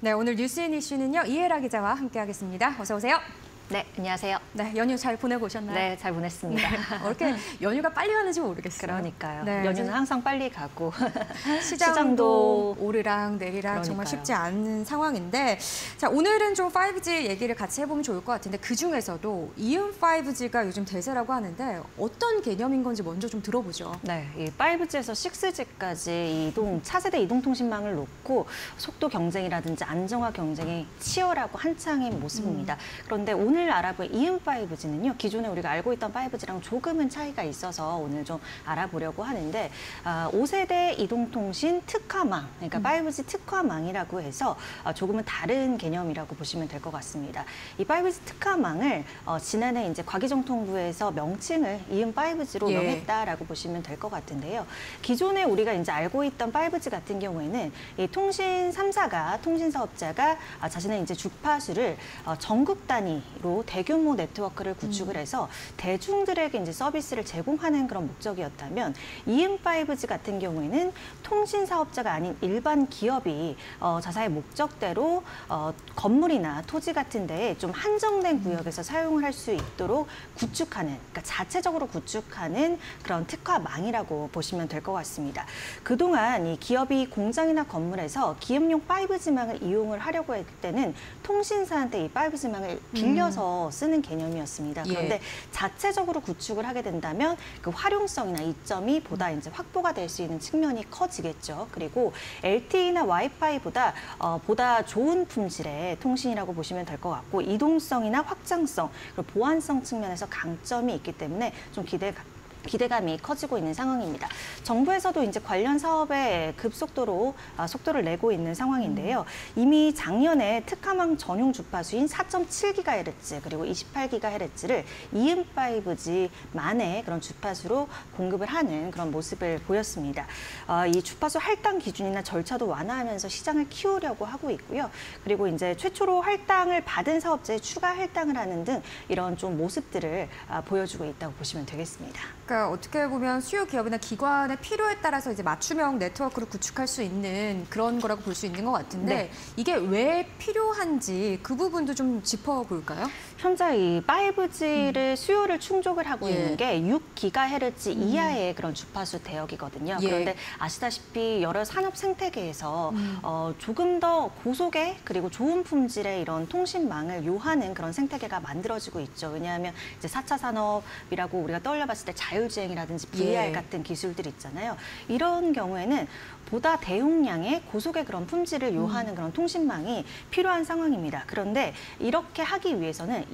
네, 오늘 뉴스인 이슈는요. 이혜라 기자와 함께하겠습니다. 어서 오세요. 네, 안녕하세요. 네, 연휴 잘 보내고 오셨나요? 네, 잘 보냈습니다. 네, 이렇게 연휴가 빨리 가는지 모르겠어요. 그러니까요. 네, 연휴는 항상 빨리 가고 시장도 오르락 내리락 그러니까요. 정말 쉽지 않은 상황인데, 자, 오늘은 좀 5G 얘기를 같이 해보면 좋을 것 같은데, 그중에서도 이음 5G가 요즘 대세라고 하는데 어떤 개념인 건지 먼저 좀 들어보죠. 네, 이 5G에서 6G까지 차세대 이동통신망을 놓고 속도 경쟁이라든지 안정화 경쟁이 치열하고 한창인 모습입니다. 그런데 오늘 알아볼 이음 5G는요, 기존에 우리가 알고 있던 5G랑 조금은 차이가 있어서 오늘 좀 알아보려고 하는데, 5세대 이동통신 특화망, 그러니까 5G 특화망이라고 해서 조금은 다른 개념이라고 보시면 될 것 같습니다. 이 5G 특화망을 지난해 이제 과기정통부에서 명칭을 이음 5G로 명했다라고 보시면 될 것 같은데요. 기존에 우리가 이제 알고 있던 5G 같은 경우에는 이 통신 3사가 통신사업자가 자신의 이제 주파수를 전국 단위로 대규모 네트워크를 구축을 해서 대중들에게 이제 서비스를 제공하는 그런 목적이었다면, 이음 5G 같은 경우에는 통신 사업자가 아닌 일반 기업이 자사의 목적대로 건물이나 토지 같은 데에 좀 한정된 구역에서 사용을 할 수 있도록 구축하는, 그러니까 자체적으로 구축하는 그런 특화망이라고 보시면 될 것 같습니다. 그동안 이 기업이 공장이나 건물에서 기업용 5G망을 이용을 하려고 할 때는 통신사한테 이 5G망을 빌려서 쓰는 개념이었습니다. 그런데 자체적으로 구축을 하게 된다면 그 활용성이나 이점이 보다 이제 확보가 될 수 있는 측면이 커지겠죠. 그리고 LTE나 와이파이보다 보다 좋은 품질의 통신이라고 보시면 될 것 같고, 이동성이나 확장성, 그리고 보안성 측면에서 강점이 있기 때문에 좀 기대감이 커지고 있는 상황입니다. 정부에서도 이제 관련 사업에 급속도로 속도를 내고 있는 상황인데요. 이미 작년에 특화망 전용 주파수인 4.7GHz 그리고 28GHz를 이음 5G만의 그런 주파수로 공급을 하는 그런 모습을 보였습니다. 이 주파수 할당 기준이나 절차도 완화하면서 시장을 키우려고 하고 있고요. 그리고 이제 최초로 할당을 받은 사업자에 추가 할당을 하는 등 이런 좀 모습들을 보여주고 있다고 보시면 되겠습니다. 그러니까 어떻게 보면 수요 기업이나 기관의 필요에 따라서 이제 맞춤형 네트워크를 구축할 수 있는 그런 거라고 볼 수 있는 것 같은데, 이게 왜 필요한지 그 부분도 좀 짚어볼까요? 현재 이 5G를 수요를 충족을 하고 있는 게 6GHz 이하의 그런 주파수 대역이거든요. 그런데 아시다시피 여러 산업 생태계에서 조금 더 고속의 그리고 좋은 품질의 이런 통신망을 요하는 그런 생태계가 만들어지고 있죠. 왜냐하면 이제 4차 산업이라고 우리가 떠올려봤을 때 자율주행이라든지 VR 같은 기술들 있잖아요. 이런 경우에는 보다 대용량의 고속의 그런 품질을 요하는 그런 통신망이 필요한 상황입니다. 그런데 이렇게 하기 위해서는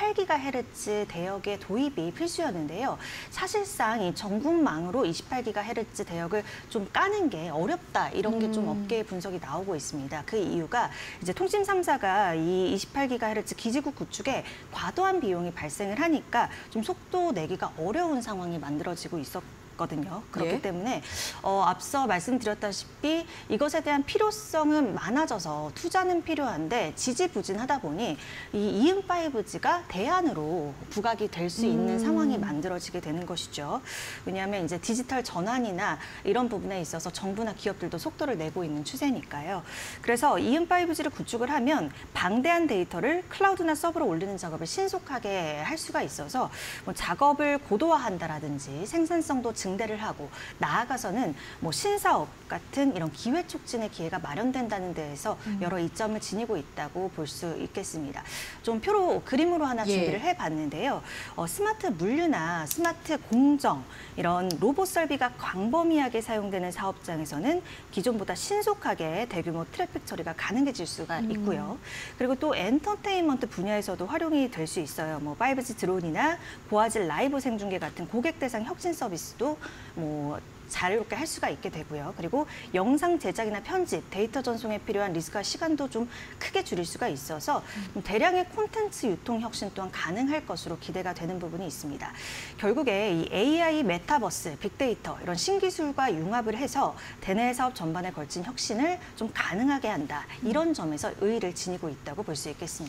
28GHz 대역의 도입이 필수였는데요. 사실상 이 전국망으로 28GHz 대역을 좀 까는 게 어렵다, 이런 게 좀 업계의 분석이 나오고 있습니다. 그 이유가 이제 통신 3사가 이 28GHz 기지국 구축에 과도한 비용이 발생을 하니까 좀 속도 내기가 어려운 상황이 만들어지고 있었거든요. 그렇기 때문에 앞서 말씀드렸다시피 이것에 대한 필요성은 많아져서 투자는 필요한데 지지부진하다 보니 이 이음 5G가 대안으로 부각이 될 수 있는 상황이 만들어지게 되는 것이죠. 왜냐하면 이제 디지털 전환이나 이런 부분에 있어서 정부나 기업들도 속도를 내고 있는 추세니까요. 그래서 이음 5G를 구축을 하면 방대한 데이터를 클라우드나 서버로 올리는 작업을 신속하게 할 수가 있어서 뭐 작업을 고도화한다라든지 생산성도 증대를 하고, 나아가서는 뭐 신사업 같은 이런 기회 촉진의 기회가 마련된다는 데에서 여러 이점을 지니고 있다고 볼 수 있겠습니다. 좀 그림으로 하나 준비를 해봤는데요. 스마트 물류나 스마트 공정, 이런 로봇 설비가 광범위하게 사용되는 사업장에서는 기존보다 신속하게 대규모 트래픽 처리가 가능해질 수가 있고요. 그리고 또 엔터테인먼트 분야에서도 활용이 될 수 있어요. 뭐 5G 드론이나 고화질 라이브 생중계 같은 고객 대상 혁신 서비스도 뭐 자유롭게 할 수가 있게 되고요. 그리고 영상 제작이나 편집, 데이터 전송에 필요한 리스크와 시간도 좀 크게 줄일 수가 있어서 대량의 콘텐츠 유통 혁신 또한 가능할 것으로 기대가 되는 부분이 있습니다. 결국에 이 AI, 메타버스, 빅데이터 이런 신기술과 융합을 해서 대내 사업 전반에 걸친 혁신을 좀 가능하게 한다. 이런 점에서 의의를 지니고 있다고 볼 수 있겠습니다.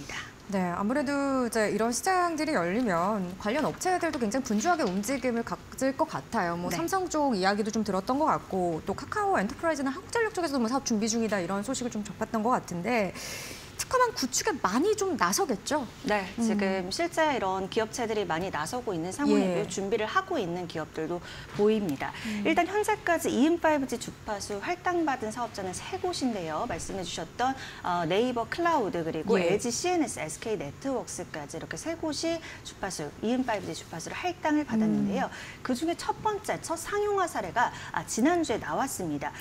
네, 아무래도 이제 이런 시장들이 열리면 관련 업체들도 굉장히 분주하게 움직임을 가질 것 같아요. 뭐 네. 삼성 쪽 이야기도 좀 들었던 것 같고 또 카카오 엔터프라이즈나 한국전력 쪽에서도 뭐 사업 준비 중이다 이런 소식을 좀 접했던 것 같은데 특허망 구축에 많이 좀 나서겠죠? 네, 지금 실제 이런 기업체들이 많이 나서고 있는 상황이고요. 예. 준비를 하고 있는 기업들도 보입니다. 일단 현재까지 이은 5G 주파수 할당받은 사업자는 3곳인데요. 말씀해 주셨던 네이버 클라우드 그리고 예. LG CNS, SK 네트워크스까지 이렇게 3곳이 주파수, 이은 5G 주파수를 할당을 받았는데요. 그중에 첫 번째, 첫 상용화 사례가 지난주에 나왔습니다.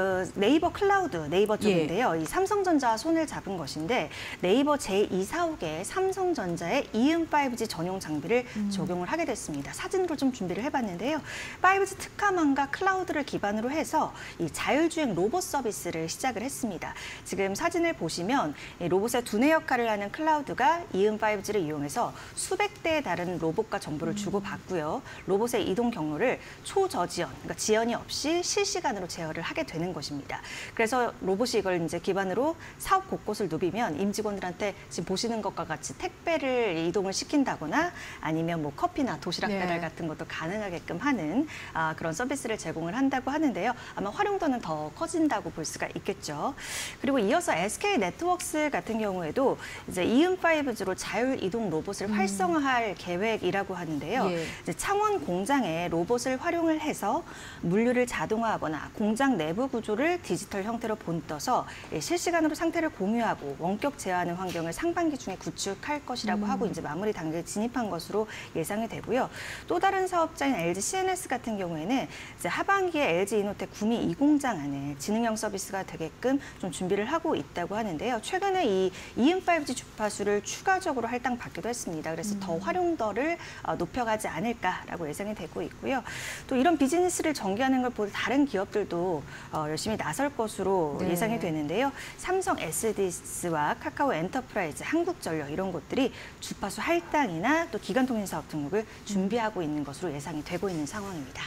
네이버 클라우드, 네이버 쪽인데요. 이 삼성전자와 손을 잡은 것인데 네이버 제2사옥에 삼성전자의 이은 5G 전용 장비를 적용을 하게 됐습니다. 사진으로 좀 준비를 해봤는데요. 5G 특화망과 클라우드를 기반으로 해서 이 자율주행 로봇 서비스를 시작을 했습니다. 지금 사진을 보시면 이 로봇의 두뇌 역할을 하는 클라우드가 이은 5G를 이용해서 수백 대에 달하는 로봇과 정보를 주고받고요. 로봇의 이동 경로를 초저지연, 그러니까 지연이 없이 실시간으로 제어를 하게 되는 것입니다. 그래서 로봇이 이걸 이제 기반으로 사업 곳곳을 누비면 임직원들한테 지금 보시는 것과 같이 택배를 이동을 시킨다거나 아니면 뭐 커피나 도시락 배달 네. 같은 것도 가능하게끔 하는 그런 서비스를 제공을 한다고 하는데요. 아마 활용도는 더 커진다고 볼 수가 있겠죠. 그리고 이어서 SK 네트워크스 같은 경우에도 이제 이은 5G로 자율 이동 로봇을 활성화할 계획이라고 하는데요. 예. 이제 창원 공장에 로봇을 활용을 해서 물류를 자동화하거나 공장 내부 구조를 디지털 형태로 본떠서 실시간으로 상태를 공유하고 원격 제어하는 환경을 상반기 중에 구축할 것이라고 하고 이제 마무리 단계에 진입한 것으로 예상이 되고요. 또 다른 사업자인 LG CNS 같은 경우에는 이제 하반기에 LG 이노텍 구미 2공장 안에 지능형 서비스가 되게끔 좀 준비를 하고 있다고 하는데요. 최근에 이 이은 5G 주파수를 추가적으로 할당받기도 했습니다. 그래서 더 활용도를 높여가지 않을까라고 예상이 되고 있고요. 또 이런 비즈니스를 전개하는 걸 보는 다른 기업들도 열심히 나설 것으로 네. 예상이 되는데요. 삼성 SDS와 카카오 엔터프라이즈, 한국전력 이런 곳들이 주파수 할당이나 또 기간통신사업 등록을 준비하고 있는 것으로 예상이 되고 있는 상황입니다.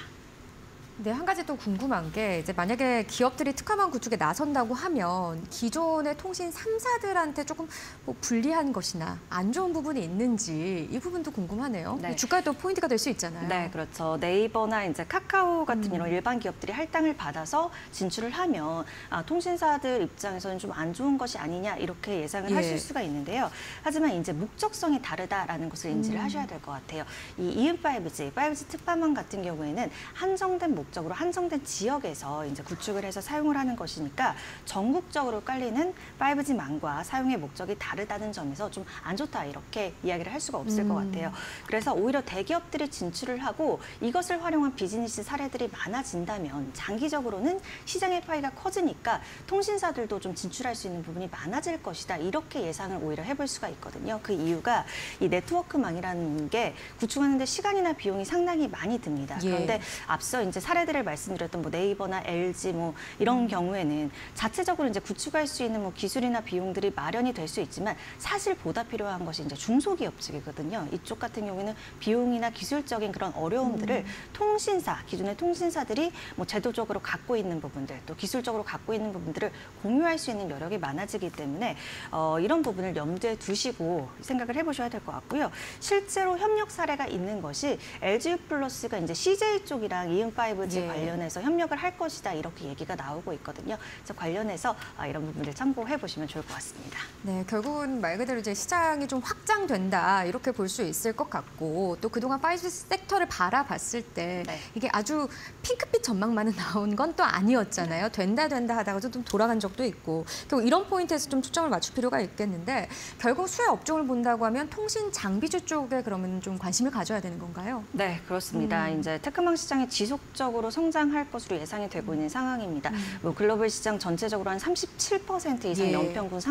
네, 한 가지 또 궁금한 게 이제 만약에 기업들이 특화망 구축에 나선다고 하면 기존의 통신 3사들한테 조금 뭐 불리한 것이나 안 좋은 부분이 있는지 이 부분도 궁금하네요. 네. 주가에 또 포인트가 될 수 있잖아요. 네, 그렇죠. 네이버나 이제 카카오 같은 이런 일반 기업들이 할당을 받아서 진출을 하면 통신사들 입장에서는 좀 안 좋은 것이 아니냐 이렇게 예상을 예. 하실 수가 있는데요. 하지만 이제 목적성이 다르다라는 것을 인지를 하셔야 될 것 같아요. 이 이은 5G 특파망 같은 경우에는 한정된 목적으로 한정된 지역에서 이제 구축을 해서 사용을 하는 것이니까 전국적으로 깔리는 5G망과 사용의 목적이 다르다는 점에서 좀 안 좋다 이렇게 이야기를 할 수가 없을 것 같아요. 그래서 오히려 대기업들이 진출을 하고 이것을 활용한 비즈니스 사례들이 많아진다면 장기적으로는 시장의 파이가 커지니까 통신사들도 좀 진출할 수 있는 부분이 많아질 것이다. 이렇게 예상을 오히려 해볼 수가 있거든요. 그 이유가 이 네트워크망이라는 게 구축하는데 시간이나 비용이 상당히 많이 듭니다. 예. 그런데 앞서 이제 사례들을 말씀드렸던 뭐 네이버나 LG 뭐 이런 경우에는 자체적으로 이제 구축할 수 있는 뭐 기술이나 비용들이 마련이 될 수 있지만 사실 보다 필요한 것이 이제 중소기업 측이거든요. 이쪽 같은 경우에는 비용이나 기술적인 그런 어려움들을 기존의 통신사들이 뭐 제도적으로 갖고 있는 부분들, 또 기술적으로 갖고 있는 부분들을 공유할 수 있는 여력이 많아지기 때문에 이런 부분을 염두에 두시고 생각을 해보셔야 될 것 같고요. 실제로 협력 사례가 있는 것이 LG유플러스가 이제 CJ 쪽이랑 이은 5G 예. 관련해서 협력을 할 것이다 이렇게 얘기가 나오고 있거든요. 그래서 관련해서 이런 부분들 참고해 보시면 좋을 것 같습니다. 네, 결국은 말 그대로 이제 시장이 좀 확장된다 이렇게 볼 수 있을 것 같고 또 그동안 5G 섹터를 바라봤을 때 네. 이게 아주 핑크빛 전망만은 나온 건 또 아니었잖아요. 된다 하다가도 좀 돌아간 적도 있고 결국 이런 포인트에서 좀 초점을 맞출 필요가 있겠는데 결국 수혜 업종을 본다고 하면 통신 장비주 쪽에 그러면 좀 관심을 가져야 되는 건가요? 네, 그렇습니다. 이제 테크망 시장이 지속적으로 성장할 것으로 예상이 되고 있는 상황입니다. 뭐 글로벌 시장 전체적으로 한 37% 이상 예. 연평균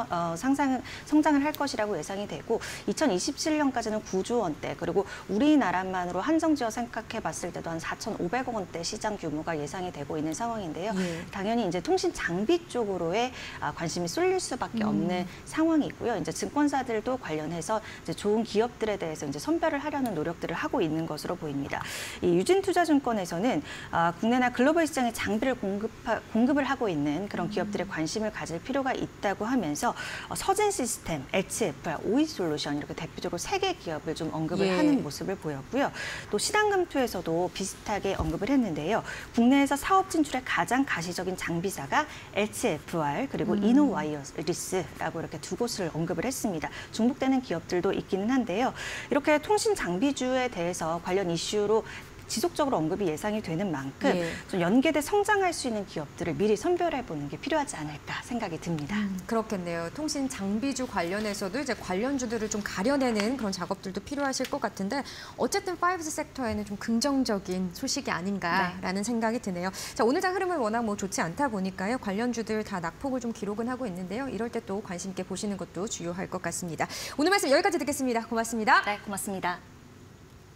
성장을 할 것이라고 예상이 되고 2027년까지는 9조 원대 그리고 우리나라만으로 한정지어 생각해 봤을 때도 한 4,500억 원대 시장 규모가 예상이 되고 있는 상황인데요. 예. 당연히 이제 통신 장비 쪽으로의 관심이 쏠릴 수밖에 없는 상황이고요. 이제 증권사들도 관련해서 이제 좋은 기업들에 대해서 이제 선별을 하려는 노력들을 하고 있는 것으로 보입니다. 이 유진투자증권에서는 경우는 국내나 글로벌 시장에 장비를 공급을 하고 있는 그런 기업들의 관심을 가질 필요가 있다고 하면서 서진 시스템, HFR, 오이솔루션 이렇게 대표적으로 3개 기업을 좀 언급을 하는 모습을 보였고요. 또 시당금투에서도 비슷하게 언급을 했는데요. 국내에서 사업 진출에 가장 가시적인 장비사가 HFR 그리고 이노와이어리스라고 이렇게 두 곳을 언급을 했습니다. 중복되는 기업들도 있기는 한데요. 이렇게 통신 장비주에 대해서 관련 이슈로 지속적으로 언급이 예상이 되는 만큼 좀 연계돼 성장할 수 있는 기업들을 미리 선별해보는 게 필요하지 않을까 생각이 듭니다. 그렇겠네요. 통신 장비주 관련해서도 이제 관련주들을 좀 가려내는 그런 작업들도 필요하실 것 같은데 어쨌든 5G 섹터에는 좀 긍정적인 소식이 아닌가라는 생각이 드네요. 자, 오늘 장 흐름은 워낙 뭐 좋지 않다 보니까요. 관련주들 다 낙폭을 좀 기록은 하고 있는데요. 이럴 때 또 관심 있게 보시는 것도 주요할 것 같습니다. 오늘 말씀 여기까지 듣겠습니다. 고맙습니다. 네, 고맙습니다.